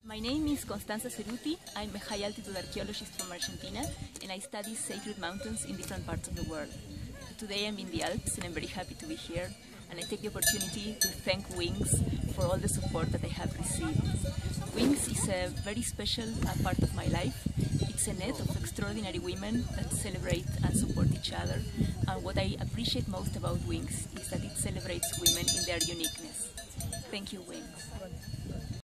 My name is Constanza Ceruti. I'm a high-altitude archaeologist from Argentina, and I study sacred mountains in different parts of the world. Today I'm in the Alps, and I'm very happy to be here, and I take the opportunity to thank Wings for all the support that I have received. Wings is a very special part of my life. It's a net of extraordinary women that celebrate and support each other, and what I appreciate most about Wings is that it celebrates women in their uniqueness. Thank you, Wings.